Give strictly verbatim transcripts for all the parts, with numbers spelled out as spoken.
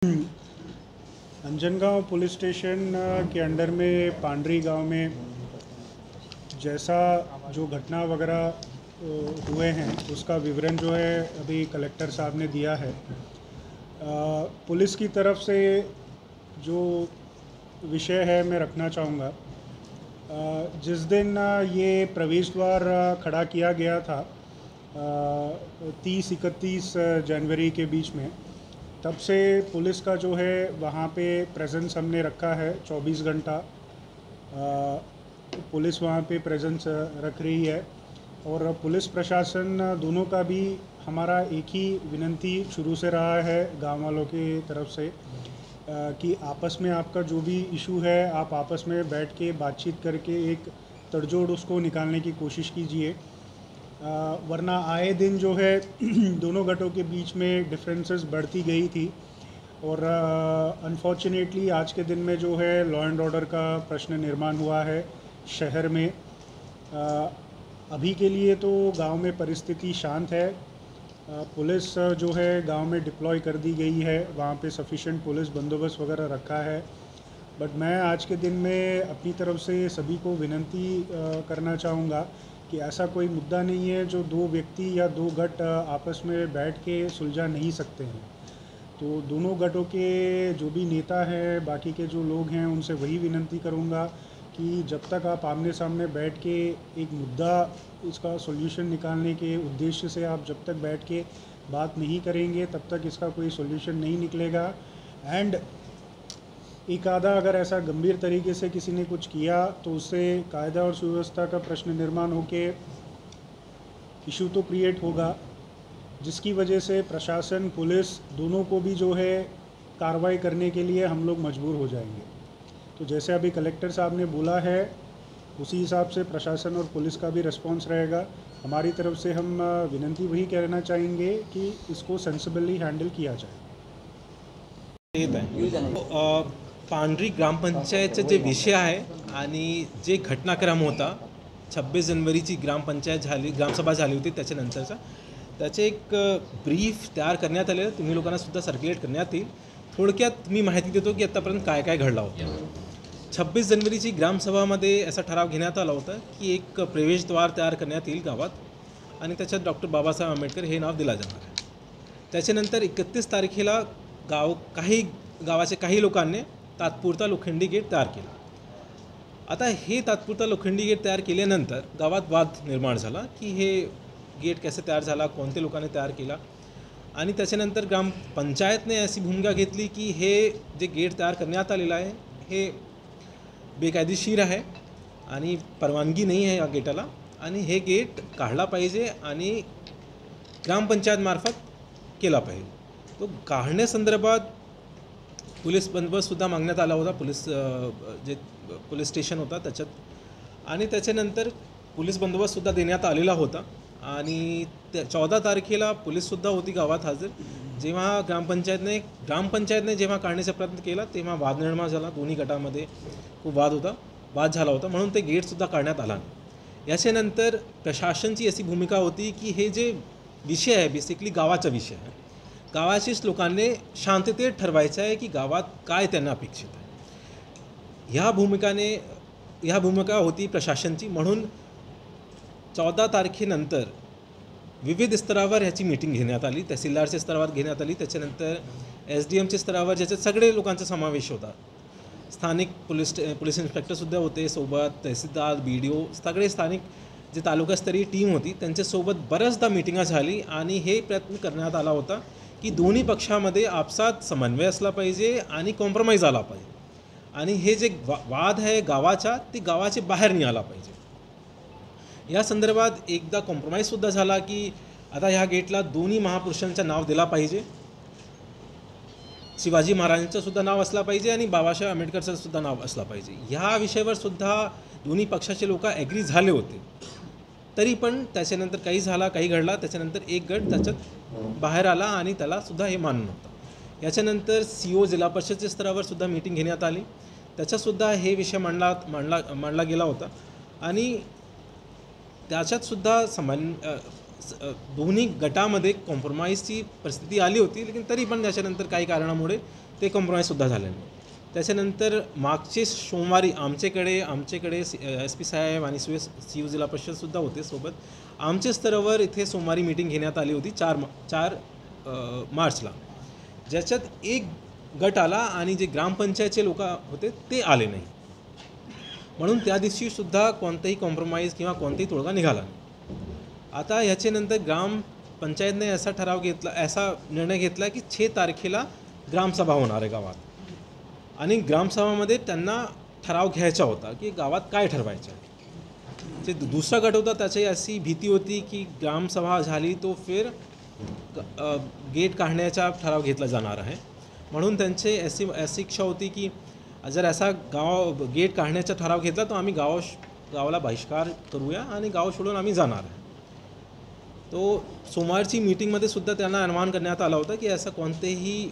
Anjangaon police station के under में पांडरी गांव में जैसा जो घटना वगैरह हुए हैं उसका विवरण जो है अभी कलेक्टर साहब ने दिया है। पुलिस की तरफ से जो विषय है मैं रखना चाहूँगा। जिस दिन ये प्रवेश द्वार खड़ा किया गया था तीस इकतीस जनवरी के बीच में, तब से पुलिस का जो है वहाँ पे प्रेजेंस हमने रखा है। चौबीस घंटा पुलिस वहाँ पे प्रेजेंस रख रही है और पुलिस प्रशासन दोनों का भी हमारा एक ही विनंती शुरू से रहा है गांव वालों की तरफ से कि आपस में आपका जो भी इशू है आप आपस में बैठ के बातचीत करके एक तड़जोड़ उसको निकालने की कोशिश कीजिए, वरना आए दिन जो है दोनों गटों के बीच में डिफरेंसेस बढ़ती गई थी और अनफॉर्चुनेटली आज के दिन में जो है लॉ एंड ऑर्डर का प्रश्न निर्माण हुआ है शहर में। आ, अभी के लिए तो गांव में परिस्थिति शांत है। आ, पुलिस जो है गांव में डिप्लॉय कर दी गई है, वहाँ पे सफिशिएंट पुलिस बंदोबस्त वगैरह रखा है। बट मैं आज के दिन में अपनी तरफ से सभी को विनंती करना चाहूँगा कि ऐसा कोई मुद्दा नहीं है जो दो व्यक्ति या दो गट आपस में बैठ के सुलझा नहीं सकते हैं। तो दोनों गटों के जो भी नेता हैं, बाकी के जो लोग हैं, उनसे वही विनंती करूँगा कि जब तक आप आमने सामने बैठ के एक मुद्दा इसका सॉल्यूशन निकालने के उद्देश्य से आप जब तक बैठ के बात नहीं करेंगे तब तक इसका कोई सॉल्यूशन नहीं निकलेगा। एंड एक आधा अगर ऐसा गंभीर तरीके से किसी ने कुछ किया तो उससे कायदा और सुव्यवस्था का प्रश्न निर्माण होके इशू तो क्रिएट होगा, जिसकी वजह से प्रशासन पुलिस दोनों को भी जो है कार्रवाई करने के लिए हम लोग मजबूर हो जाएंगे। तो जैसे अभी कलेक्टर साहब ने बोला है उसी हिसाब से प्रशासन और पुलिस का भी रिस्पॉन्स रहेगा। हमारी तरफ से हम विनंती वही कहना चाहेंगे कि इसको सेंसिबली हैंडल किया जाए। पांढरी ग्रामपंचायतचे जे विषय आहे आणि जे घटनाक्रम होता छब्बीस जनवरीची ग्रामपंचायत झाली ग्रामसभा झाली होती त्याच्यानंतरचा त्याचे एक ब्रीफ तयार करण्यात आले, तुम्ही लोकांना सुद्धा सर्क्युलेट करण्यात येईल। थोडक्यात मी माहिती देतो की आतापर्यंत काय काय घडलं होतं। छब्बीस जनवरीची ग्रामसभामध्ये असा ठराव घेण्यात आला होता की एक प्रवेशद्वार तयार करण्यात येईल गावात आणि त्याच्यात डॉक्टर बाबासाहेब आंबेडकर हे नाव दिलं जाणार आहे। त्याच्यानंतर एकतीस तारखेला गाव काही गावाचे काही लोकांनी तात्पुरता लोखंडी गेट तयार केला। आता हे तात्पुरता लोखंडी गेट तयार केल्यानंतर गावात वाद निर्माण झाला की हे गेट कसे तयार झाला, कोणत्या लोकांनी तयार केला आणि त्याच्यानंतर ग्रामपंचायतने अशी भूमिका घेतली की हे जे गेट तयार करण्यात आलेलं आहे हे बेकायदेशीर आहे आणि परवानगी नाही आहे या गेटाला आणि हे गेट काढला पाहिजे आणि ग्रामपंचायतमार्फत केला पाहिजे। तो काढण्यासंदर्भात पोलीस बंदोबस्त सुद्धा मागण्यात आला होता, पोलीस जे पोलीस स्टेशन होता त्याच्यात आणि त्याच्यानंतर पोलीस बंदोबस्त सुद्धा देण्यात आलेला होता आणि चौदा तारखेला पोलीससुद्धा होती गावात हजर। जेव्हा ग्रामपंचायतने ग्रामपंचायतने जेव्हा काढण्याचा प्रयत्न केला तेव्हा वाद निर्माण झाला, दोन्ही गटामध्ये खूप वाद होता वाद झाला होता म्हणून ते गेटसुद्धा काढण्यात आला नाही। याच्यानंतर प्रशासनाची अशी भूमिका होती की हे जे विषय आहे बेसिकली गावाचा विषय आहे, गावाचीच लोकांनी शांततेत ठरवायचं आहे की गावात काय त्यांना अपेक्षित आहे। ह्या भूमिकाने ह्या भूमिका होती प्रशासनाची, म्हणून चौदा तारखेनंतर विविध स्तरावर ह्याची मीटिंग घेण्यात आली, तहसीलदारच्या स्तरावर घेण्यात आली, त्याच्यानंतर एस डी एमच्या स्तरावर ज्याच्यात सगळे लोकांचा समावेश होता। स्थानिक पोलीस पोलीस इन्स्पेक्टरसुद्धा होते सोबत, तहसीलदार, बी डी ओ, सगळे स्थानिक जे तालुकास्तरीय टीम होती त्यांच्यासोबत बऱ्याचदा मिटिंगा झाली आणि हे प्रयत्न करण्यात आला होता की दोन्ही पक्षामध्ये आपसात समन्वय असला पाहिजे आणि कॉम्प्रोमाइज आला पाहिजे आणि हे जे वाद आहे गावाचा ते गावाचे बाहेर निघाला पाहिजे। या संदर्भात एकदा कॉम्प्रोमाइजसुद्धा झाला की आता ह्या गेटला दोन्ही महापुरुषांचं नाव दिला पाहिजे, शिवाजी महाराजांचं सुद्धा नाव असला पाहिजे आणि बाबासाहेब आंबेडकरचं सुद्धा नाव असला पाहिजे। ह्या विषयावर सुद्धा दोन्ही पक्षाचे लोक ॲग्री झाले होते, तरी पण त्याच्यानंतर काही झाला काही घडला, त्याच्यानंतर एक गट त्याच्यात बाहेर आला आणि त्याला सुद्धा हे मान्य नव्हतं। याच्यानंतर सी ओ जिल्हा परिषदेच्या स्तरावर सुद्धा मीटिंग घेण्यात आली, त्याच्यातसुद्धा हे विषय मांडला मांडला मांडला गेला होता आणि त्याच्यातसुद्धा समान दोन्ही गटामध्ये कॉम्प्रोमाइजची परिस्थिती आली होती, लेकिन तरी पण त्याच्यानंतर काही कारणामुळे ते कॉम्प्रोमाइजसुद्धा झालं नाही. त्याच्यानंतर मागचे सोमवारी आमच्याकडे आमच्याकडे एस पी साहेब आणि सी सी यू जिल्हा परिषदसुद्धा होते सोबत. आमच्या स्तरावर इथे सोमवारी मीटिंग घेण्यात आली होती चार चार मार्चला, ज्याच्यात एक गट आला आणि जे ग्रामपंचायतचे लोक होते ते आले नाही. म्हणून त्या दिवशीसुद्धा कोणताही कॉम्प्रोमाइज किंवा कोणताही तोडगा निघाला नाही. आता ह्याच्यानंतर ग्रामपंचायतने असा ठराव घेतला असा निर्णय घेतला की छे तारखेला ग्रामसभा होणार आहे गावात. आणि ग्रामसभामध्ये त्यांना ठराव घ्यायचा होता की गावात काय ठरवायचं आहे. जे दुसरा गट होता त्याची अशी भीती होती की ग्रामसभा झाली तो फिर गेट काढण्याचा ठराव घेतला जाणार आहे. म्हणून त्यांचे अशी अशी इच्छा होती की जर असा गाव गेट काढण्याचा ठराव घेतला तर आम्ही गाव गावाला बहिष्कार करूया आणि गाव सोडून आम्ही जाणार आहे. तो सोमवारची मीटिंगमध्ये सुद्धा त्यांना आवाहन करण्यात आला होता की असं कोणतेही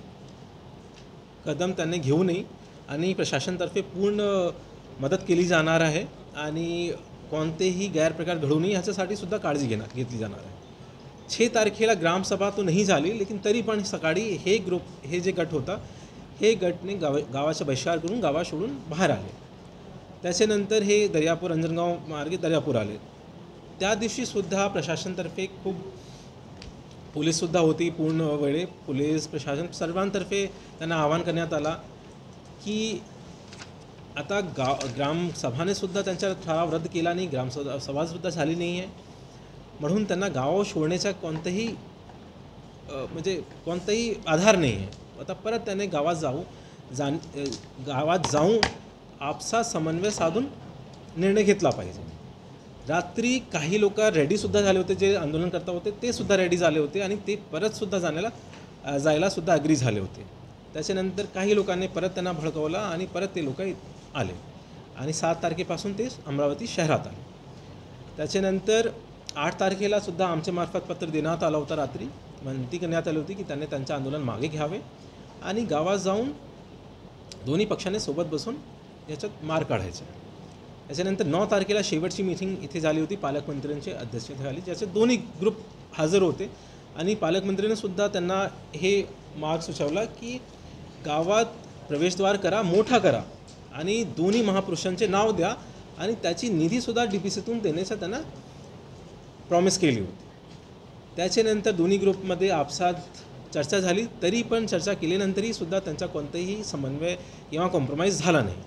कदम त्यांनी घेऊ नये आणि प्रशासनातर्फे पूर्ण मदत केली जाणार आहे आणि कोणतेही गैरप्रकार घडू नये ह्याच्यासाठी सुद्धा काळजी घेणार घेतली जाणार आहे. छे तारखेला ग्रामसभा तो नाही झाली, लेकिन तरी पण सकाळी हे ग्रुप हे जे गट होता हे गटने गाव गावाचा बहिष्कार करून गावा सोडून बाहेर आले. त्याच्यानंतर हे दर्यापूर अंजनगाव मार्गे दर्यापूर आले. त्या दिवशीसुद्धा प्रशासनातर्फे खूप पोलीससुद्धा होती पूर्ण वेळे. पोलीस प्रशासन सर्वांतर्फे त्यांना आवाहन करण्यात आला की आता गाव ग्रामसभाने सुद्धा त्यांचा ठराव रद्द केला नाही, ग्रामसभा सभासुद्धा झाली नाही आहे. म्हणून त्यांना गाव सोडण्याचा कोणताही म्हणजे कोणताही आधार नाही आहे. आता परत त्याने गावात जाऊ जाण गावात जाऊन आपसा समन्वय साधून निर्णय घेतला पाहिजे. रात्री काही लोक रेडीसुद्धा झाले होते, जे आंदोलन करता होते ते सुद्धा रेडी झाले होते आणि ते परतसुद्धा जाण्याला जायलासुद्धा ॲग्री झाले होते. त्याच्यानंतर काही लोकांनी परत त्यांना भडकवलं आणि परत ते लोक आले आणि सात तारखेपासून ते अमरावती शहरात आले. त्याच्यानंतर आठ तारखेला सुद्धा आमच्यामार्फत पत्र देण्यात आलं होतं. रात्री विनंती करण्यात आली होती की त्यांनी त्यांचं आंदोलन मागे घ्यावे आणि गावात जाऊन दोन्ही पक्षाने सोबत बसून याच्यात मार काढायचा. त्याच्यानंतर नऊ तारखेला शेवटची मीटिंग इथे झाली होती पालकमंत्र्यांची अध्यक्षतेखाली, ज्याच्यात दोन्ही ग्रुप हजर होते आणि पालकमंत्र्यांनी सुद्धा त्यांना हे मार्ग सुचवला की गावात प्रवेशद्वार करा, मोठा करा आणि दोन्ही महापुरुषांचे नाव द्या आणि त्याची निधीसुद्धा डी पी सीतून देण्याचा त्यांना प्रॉमिस केली होती. त्याच्यानंतर दोन्ही ग्रुपमध्ये आपसात चर्चा झाली, तरी पण चर्चा केल्यानंतरही सुद्धा त्यांचा कोणताही समन्वय किंवा कॉम्प्रोमाइज झाला नाही.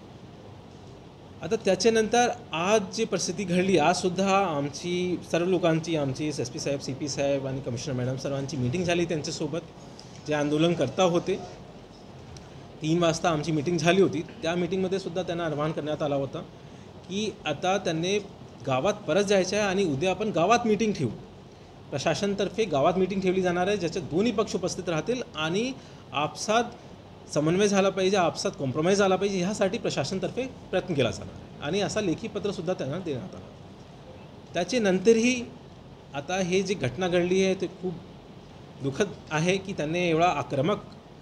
आता त्याच्यानंतर आज जी परिस्थिती घडली, आजसुद्धा आमची सर्व लोकांची आमची एस पी साहेब सी पी साहेब आणि कमिशनर मॅडम सर्वांची मीटिंग झाली त्यांच्यासोबत जे आंदोलन करता होते. तीन वाजता आमची मीटिंग झाली होती. त्या मीटिंगमध्ये सुद्धा त्यांना आवाहन करण्यात आला होता की आता त्यांनी गावात परत जायचं आहे आणि उद्या आपण गावात मीटिंग ठेवू. प्रशासनातर्फे गावात मीटिंग ठेवली जाणार आहे ज्याच्यात दोन्ही पक्ष उपस्थित राहतील आणि आपसात समन्वय झाला पाहिजे, आपसात कॉम्प्रोमाइज झाला पाहिजे, ह्यासाठी प्रशासनातर्फे प्रयत्न केला जाणार आहे आणि असा लेखी पत्रसुद्धा त्यांना देण्यात आला. त्याच्यानंतरही आता हे जी घटना घडली आहे ते खूप दुःखद आहे की त्यांनी एवढा आक्रमक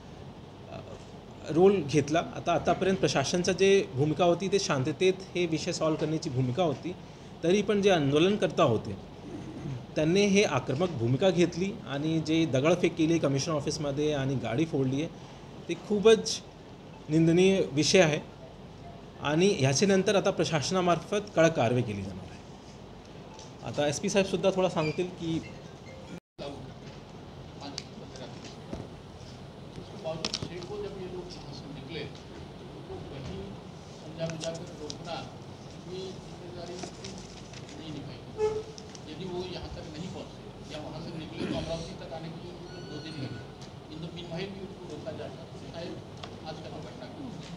रोल घेतला. आता आतापर्यंत प्रशासनाचं जे भूमिका होती ते शांततेत हे विषय सॉल्व करण्याची भूमिका होती, तरी पण जे आंदोलनकर्ता होते त्यांनी हे आक्रमक भूमिका घेतली आणि जे दगडफेक केली कमिशनर ऑफिसमध्ये आणि गाडी फोडली आहे ते खूपच निंदनीय विषय आहे आणि ह्याच्यानंतर आता प्रशासनामार्फत कडक कारवाई केली जाणार आहे. आता एस पी साहेबसुद्धा थोडा सांगतील की यदि वो यहाँ तक नहीं पहुँचे या वहाँ से निकले तो अमरावती तक आने के लिए उनको दो दिन लगे. इन द मीन वाइल भी उनको रोका जाएगा. शायद आज का घटना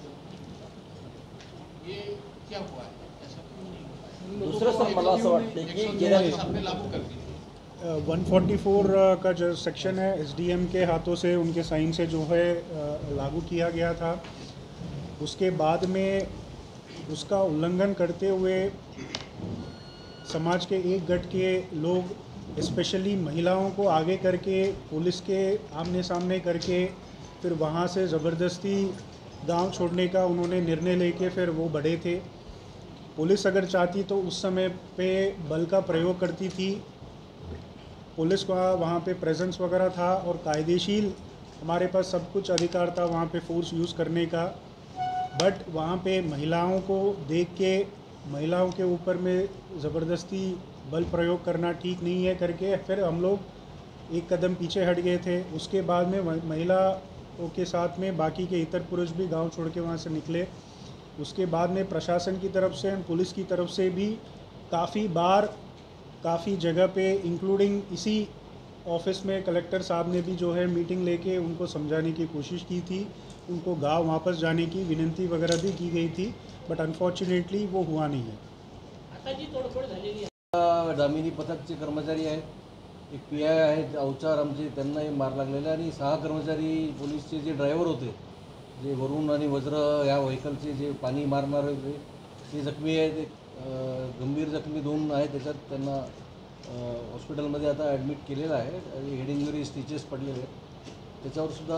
ये क्या हुआ है, ऐसा क्यों नहीं हुआ? दुसरं सर मला असं वाटतं की गेल्या आपने लागू कर दी वन फोर्टी फोर का जो सेक्शन है एस डी एम के हाथों से उनके साइन से जो है लागू किया गया था, उसके बाद में उसका उल्लंघन करते हुए समाज के एक गट के लोग स्पेशली महिलाओं को आगे करके पुलिस के आमने सामने करके फिर वहाँ से ज़बरदस्ती गांव छोड़ने का उन्होंने निर्णय लेके फिर वो बढ़े थे. पुलिस अगर चाहती तो उस समय पे बल का प्रयोग करती थी. पुलिस का वहाँ पे प्रेजेंस वगैरह था और कायदेशीर हमारे पास सब कुछ अधिकार था वहाँ पे फोर्स यूज़ करने का, बट वहाँ पे महिलाओं को देख के महिलाओं के ऊपर में ज़बरदस्ती बल प्रयोग करना ठीक नहीं है करके फिर हम लोग एक कदम पीछे हट गए थे। उसके बाद में महिलाओं के साथ में बाकी के इतर पुरुष भी गांव छोड़ के वहाँ से निकले। उसके बाद में प्रशासन की तरफ से, पुलिस की तरफ से भी काफ़ी बार काफ़ी जगह पे इंक्लूडिंग इसी ऑफिस में कलेक्टर साहब ने भी जो है मीटिंग लेके उनको समझाने की कोशिश की थी, उनको गांव वापस जाने की विनंती वगैरह भी की गई थी, बट अनफॉर्च्युनेटली वो हुआ नहीं है। आता जी तोडफोड झालेली आहे। दामिनी पथकचे कर्मचारी आहेत, एक पी आय आहेत अवचार आमचे, त्यांनाही मार लागलेला आहे आणि सहा कर्मचारी पोलीसचे जे ड्रायव्हर होते, जे वरुण आणि वज्र या व्हेकलचे जे पाणी मारणारे होते ते जखमी आहेत, एक गंभीर जखमी दोन आहेत, त्याच्यात त्यांना हॉस्पिटलमध्ये आता ॲडमिट केलेलं आहे आणि हेड इंजुरी स्टिचेस पडलेले आहेत, त्याच्यावर सुद्धा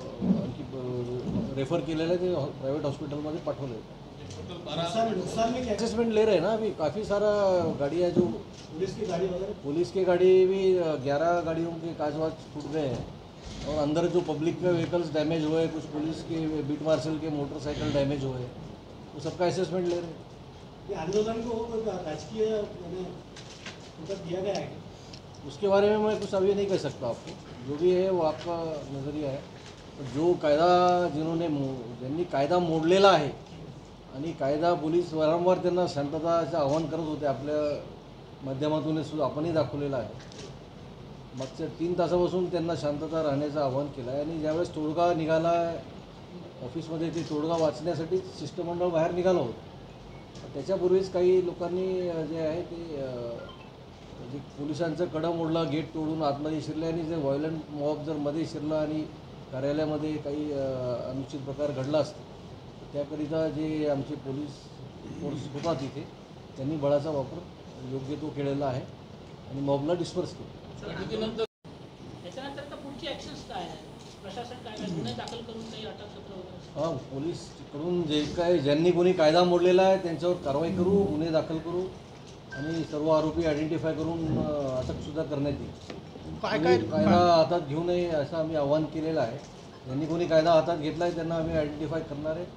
आणखी रेफर केलेलं आहे, ते प्रायव्हेट हॉस्पिटलमध्ये पाठवले आहेत। असेसमेंट ले रहे हैं ना अभी, काफ़ी सारा गाड़ी है जो पुलिस की गाड़ी वगैरह पुलिस की गाड़ी भी ग्यारह गाड़ियों के कांच वाच टूट गए हैं और अंदर जो पब्लिक के व्हीकल्स डैमेज हुए, कुछ पुलिस के बीट मार्शल के मोटरसाइकिल डैमेज हुए, वो सबका असेसमेंट ले रहे हैं। ये आंदोलन को राजकीय दिया गया है, उसके बारे में मैं कुछ अभी नहीं कह सकता आपको, जो भी है वो आपका नज़रिया है। जो कायदा जिन्होंने ज्यांनी कायदा मोडलेला आहे आणि कायदा पोलीस वारंवार त्यांना शांतताचं आव्हान करत होते, आपल्या माध्यमातून सुद्धा आपणही दाखवलेलं आहे। मागच्या तीन तासापासून त्यांना शांतता राहण्याचं आव्हान केलं आहे आणि ज्यावेळेस तोडगा निघाला ऑफिसमध्ये, ते तोडगा वाचण्यासाठी शिष्टमंडळ बाहेर निघालं होतं। त्याच्यापूर्वीच काही लोकांनी जे आहे ते जे पोलिसांचं कडं मोडलं, गेट तोडून आतमध्ये शिरले आणि जे व्हायलंट मॉब जर मध्ये शिरलं आणि कार्यालयामध्ये काही अनुचित प्रकार घडला असता, त्याकरिता जे आमचे पोलीस फोर्स होता तिथे त्यांनी बळाचा वापर योग्य तो केलेला आहे आणि मॉबला डिस्पर्स केलं। त्याच्यानंतर तर पुढची ॲक्शन्स काय आहे, प्रशासन काय गुन्हे दाखल करून काही अटकसत्र वगैरे? हां, पोलीसकडून जे काय ज्यांनी कोणी कायदा मोडलेला आहे त्यांच्यावर कारवाई करू, गुन्हे दाखल करू आणि सर्व आरोपी आयडेंटिफाय करून अटकसुद्धा करण्यात येईल। काय काय कायदा हातात घेऊ नये असं आम्ही आवाहन केलेलं आहे। ज्यांनी कोणी कायदा हातात घेतला आहे त्यांना आम्ही आयडेंटिफाय करणार आहे।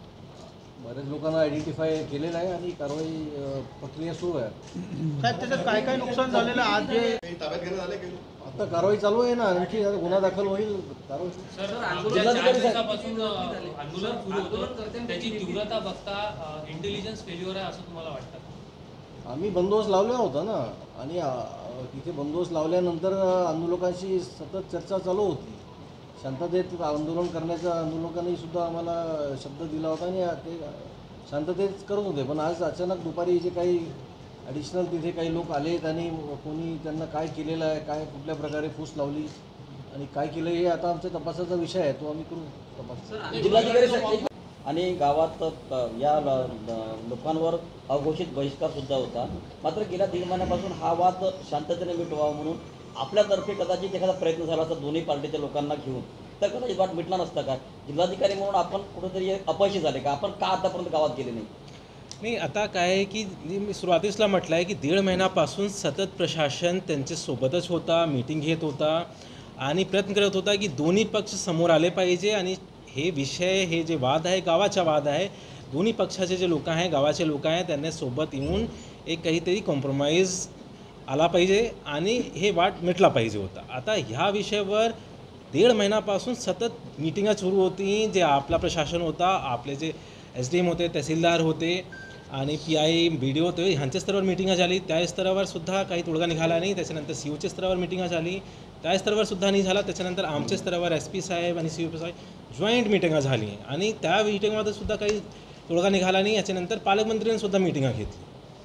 बऱ्याच लोकांना आयडेंटिफाय केलेलं आहे आणि कारवाई प्रक्रिया सुरू आहे। साहेब त्याच्यात काय काय नुकसान झालेलं आज जे ताब्यात घेण्यात आले की आता कारवाई चालू आहे ना, आणखी गुन्हा दाखल होईल कारवाई। सर, आंदोलन चार दिवसापासून आंदोलन सुरू होतं, त्याची तीव्रता बघता इंटेलिजन्स फेल्युअर आहे असं तुम्हाला वाटतं? आम्ही बंदोबस्त लावला होता ना आणि तिथे बंदोबस्त लावल्यानंतर आंदोलकांशी सतत चर्चा चालू होती, शांततेत आंदोलन करण्याचा आंदोलकांनी सुद्धा आम्हाला शब्द दिला होता आणि ते शांततेत करत होते। पण आज अचानक दुपारी जे काही ॲडिशनल तिथे काही लोक आलेत आणि कोणी त्यांना काय केलेलं आहे, काय कुठल्या प्रकारे फूस लावली आणि काय केलं हे आता आमच्या तपासाचा विषय आहे, तो आम्ही करू तपास। जिल्हाधिकारी आणि गावात या लोकांवर अघोषित बहिष्कार सुद्धा होता, मात्र गेल्या दीड महिन्यापासून हा वाद शांततेने मिटवावा म्हणून आपल्यातर्फे कदाचित एखादा प्रयत्न झाला असता दोन्ही पार्टीच्या लोकांना घेऊन, तर कदाचित वाद मिटला नसता का? जिल्हाधिकारी म्हणून आपण कुठेतरी अपयशी झाले का? आपण का आतापर्यंत गावात गेले नाही? नाही, आता काय आहे की मी सुरुवातीसला म्हटलं आहे की दीड महिन्यापासून सतत प्रशासन त्यांच्यासोबतच होता, मीटिंग घेत होता आणि प्रयत्न करत होता की दोन्ही पक्ष समोर आले पाहिजे आणि हे विषय, हे जे वाद आहे गावाचा वाद आहे, दोन्ही पक्षाचे जे लोक आहे, गावाचे लोक आहे, त्यांना सोबत येऊन एक काहीतरी कॉम्प्रोमाइज आला पाहिजे आणि हे वाद मिटला पाहिजे होता। आता ह्या विषयावर दीड महिन्यापासून सतत मीटिंगा सुरू होती, जे आपला प्रशासन होता, आपले जे एस डी एम होते, तहसीलदार होते आणि P I B D O होते, ह्यांच्या स्तरावर मीटिंगा झाली, त्या स्तरावर सुद्धा काही तोडगा निघाला नाही। त्याच्यानंतर सी ओच्या स्तरावर मीटिंगा झाली, त्या स्तरावर सुद्धा नाही झाला। त्याच्यानंतर आमच्या स्तरावर एस पी साहेब आणि सी ओ पी साहेब जॉईंट मीटिंगा झाली आणि त्या मीटिंगमध्ये सुद्धा काही तोडगा निघाला नाही। याच्यानंतर पालकमंत्र्यांनी सुद्धा मीटिंगा घेतली।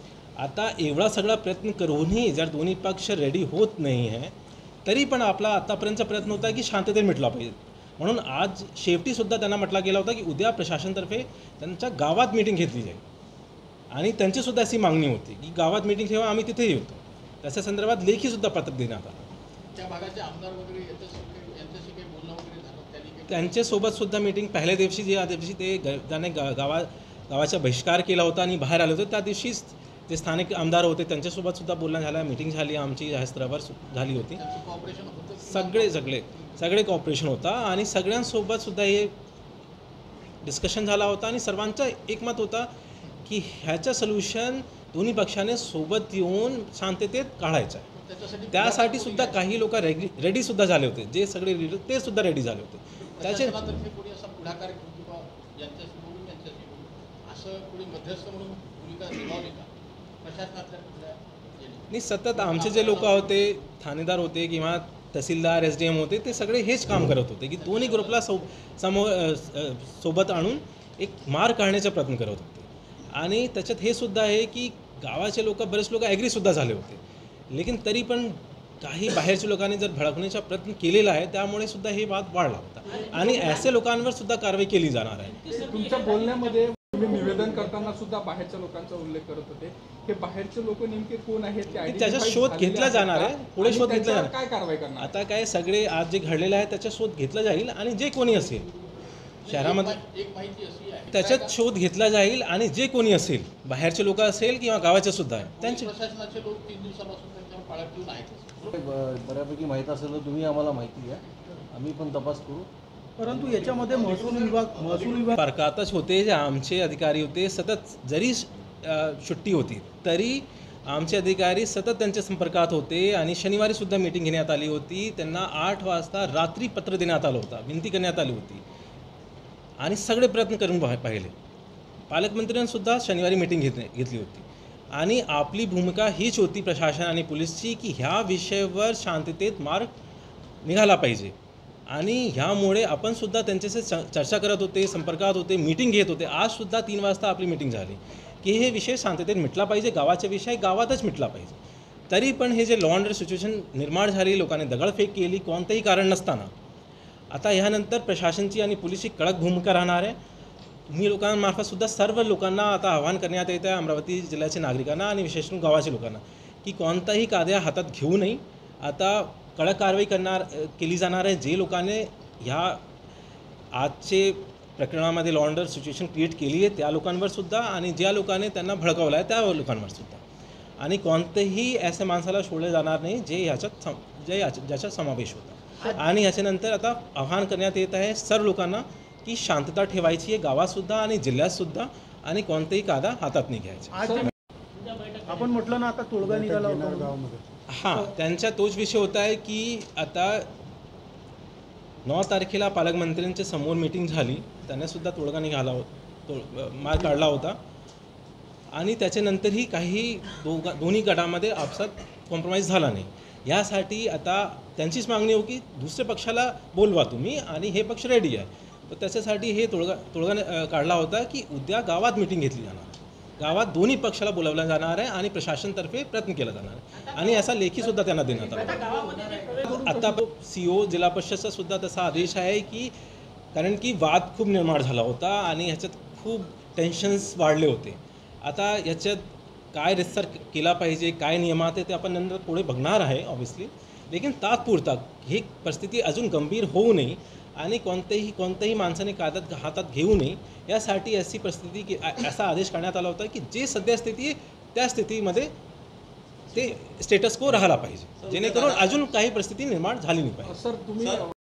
आता एवढा सगळा प्रयत्न करूनही जर दोन्ही पक्ष रेडी होत नाही आहे, तरी पण आपला आतापर्यंतचा प्रयत्न होता की शांततेत मिटला पाहिजे, म्हणून आज शेवटीसुद्धा त्यांना म्हटला गेला होता की उद्या प्रशासनतर्फे त्यांच्या गावात मीटिंग घेतली जाईल आणि त्यांचीसुद्धा अशी मागणी होती की गावात मीटिंग ठेवा, आम्ही तिथे येतो। त्याच्या संदर्भात लेखीसुद्धा पत्र देण्यात आलं। त्या भागाचे आमदार वगैरे यांच्याशी काही बोलणं वगैरे झालं त्यांनी? त्यांच्यासोबतसुद्धा मीटिंग पहिल्या दिवशी ज्या दिवशी ते त्याने गावा गावाचा बहिष्कार केला होता आणि बाहेर आले होते, त्या दिवशीच जे स्थानिक आमदार होते त्यांच्यासोबत सुद्धा बोलणं झालं, मीटिंग झाली आमची ह्या स्तरावर झाली होती। कॉपरेशन होतं सगळे सगळे सगळे कॉपरेशन होता आणि सगळ्यांसोबत सुद्धा हे डिस्कशन झाला होता आणि सर्वांचा एकमत होता की ह्याचं सोल्युशन दोन्ही पक्षाने सोबत येऊन शांततेत काढायचं आहे. त्याच्यासाठी त्यासाठी सुद्धा काही लोक रेडी रेडीसुद्धा झाले होते, जे सगळे रेडी ते सुद्धा रेडी झाले होते. त्याचे प्रशासनातर्फे कोणी असा पुढाकार घेऊन किंवा यांच्याशी बोलून यांच्याशी बोलून असं कोणी मध्यस्थ म्हणून भूमिका निभावली का प्रशासनातल्या कुठल्या गेली? नाही, सतत आमचे जे लोक होते, ठाणेदार होते किंवा तहसीलदार एस डी एम होते, ते सगळे हेच काम करत होते की दोन्ही ग्रुपला सो समोर सोबत आणून एक मार काढण्याचा प्रयत्न करत होते. आणि त्याच्यात हे सुद्धा आहे की गावाचे लोक बरेच लोक ॲग्रीसुद्धा झाले होते, लेकिन तरी पण काही बाहेरच्या लोकांनी जर भडकवण्याचा प्रयत्न केलेला आहे, त्यामुळे सुद्धा हे वाद वाढला होता आणि असे लोकांवर सुद्धा कारवाई केली जाणार आहे. तुमच्या बोलण्यामध्ये तुम्ही निवेदन करताना सुद्धा बाहेरच्या लोकांचा उल्लेख करत होते. हे बाहेरचे लोक नेमके कोण आहेत ते identify त्याचा शोध झालेले घेतला आहेत जाणार का? आहे, पुढे आणि शोध घेतला त्याच्यावर जाणार. काय कारवाई करणार? आता काय सगळे आज जे घडलेलं आहे त्याचा शोध घेतला जाईल आणि जे कोणी असेल शहरामध्ये एक मा- एक माहिती अशी आहे त्याच्यात शोध घेतला जाईल आणि जे कोणी असेल बाहेरचे लोक असेल किंवा गावाचे सुद्धा आहे त्यांचे प्रशासनाचे लोक तीन दिवसापासून त्यांच्यावर पाळत ठेवून आहेत. ब- बऱ्यापैकी माहीत असेल तर तुम्ही आम्हाला माहिती द्या, आम्ही पण तपास करू. परंतु याच्यामध्ये महसूल विभाग महसूल विभाग परकातच होते, जे आमचे अधिकारी होते सतत, जरी अ, सुट्टी होती तरी आमचे अधिकारी सतत त्यांच्या संपर्कात होते आणि शनिवारी सुद्धा मीटिंग घेण्यात आली होती. त्यांना आठ वाजता रात्री पत्र देण्यात आलं होतं, विनंती करण्यात आली होती आणि सगळे प्रयत्न करून पाह- पाहिले. पालकमंत्र्यांसुद्धा शनिवारी मीटिंग घेतली घेतली होती आणि आपली भूमिका हीच होती प्रशासन आणि पोलिसची की ह्या विषयावर शांततेत मार्ग निघाला पाहिजे. आणि ह्यामुळे आपण सुद्धा त्यांच्याशी च- चर्चा करत होते, संपर्कात होते, मीटिंग घेत होते. आजसुद्धा तीन वाजता आपली मीटिंग झाली की हे विषय शांततेत मिटला पाहिजे, गावाचा विषय गावातच मिटला पाहिजे. तरी पण हे जे लॉ अँड ऑर्डर सिच्युएशन निर्माण झाली, लोकांनी दगडफेक केली कोणतंही कारण नसताना, आता ह्यानंतर प्रशासनची आणि पोलिसची कडक भूमिका राहणार आहे. मी लोकांमार्फत सुद्धा सर्व लोकांना आता आवाहन करण्यात येत आहे, अमरावती जिल्ह्याच्या नागरिकांना आणि विशेष करून गावाच्या लोकांना, की कोणताही कायदा हातात घेऊ नये. आता कडक कारवाई करणार केली जाणार आहे. जे लोकांनी ह्या आजचे प्रकरणामध्ये law and order situation create केली आहे त्या लोकांवर सुद्धा आणि ज्या लोकांनी त्यांना भडकवलं आहे त्या लोकांवर सुद्धा, आणि कोणत्याही अशा माणसाला सोडले जाणार नाही जे ह्याच्यात सम जे याच्या ज्याच्यात समावेश होता. आणि ह्याच्यानंतर आता आवाहन करण्यात येत आहे सर्व लोकांना की शांतता ठेवायची आहे गावातसुद्धा आणि जिल्ह्यातसुद्धा आणि कोणतेही कायदा हातात नाही घ्यायचा. आज आपण म्हटलं ना आता तोडगा निघाला होता म्हणून. गावामध्ये हां, त्यांचा तोच विषय होता आहे की आता नऊ तारखेला पालकमंत्र्यांच्या समोर मीटिंग झाली, त्यांनासुद्धा तोडगा निघाला हो तोड मार काढला होता आणि त्याच्यानंतरही काही दोघा दोन्ही गटामध्ये आपसात कॉम्प्रोमाइज झाला नाही. यासाठी आता त्यांचीच मागणी हो की दुसऱ्या पक्षाला बोलवा तुम्ही आणि हे पक्ष रेडी आहे. तर त्याच्यासाठी हे तोडगा तोडगा अ, काढला होता की उद्या गावात मीटिंग घेतली जाणार आहे, गावात दोन्ही पक्षाला बोलावलं जाणार आहे आणि प्रशासनतर्फे प्रयत्न केला जाणार आहे आणि असा लेखीसुद्धा त्यांना देण्यात आला. आता सी ओ जिल्हा परिषदचा सुद्धा तसा आदेश आहे की कारण की वाद खूप निर्माण झाला होता आणि ह्याच्यात खूप टेन्शन्स वाढले होते. आता याच्यात काय रिसर्च केला पाहिजे, काय नियमात आहे ते आपण नंतर पुढे बघणार आहे ऑब्व्हियसली, लेकिन तात्पुरता ही परिस्थिती अजून गंभीर होऊ नये आणि कोणत्याही कोणत्याही माणसाने कायद्यात हातात घेऊ नये यासाठी अशी परिस्थिती की असा आदेश काढण्यात आला होता की जे सध्या स्थिती आहे त्या स्थितीमध्ये ते स्टेटस को राहिला पाहिजे, जेणेकरून अजून काही परिस्थिती निर्माण झाली नाही पाहिजे. सर तुम्ही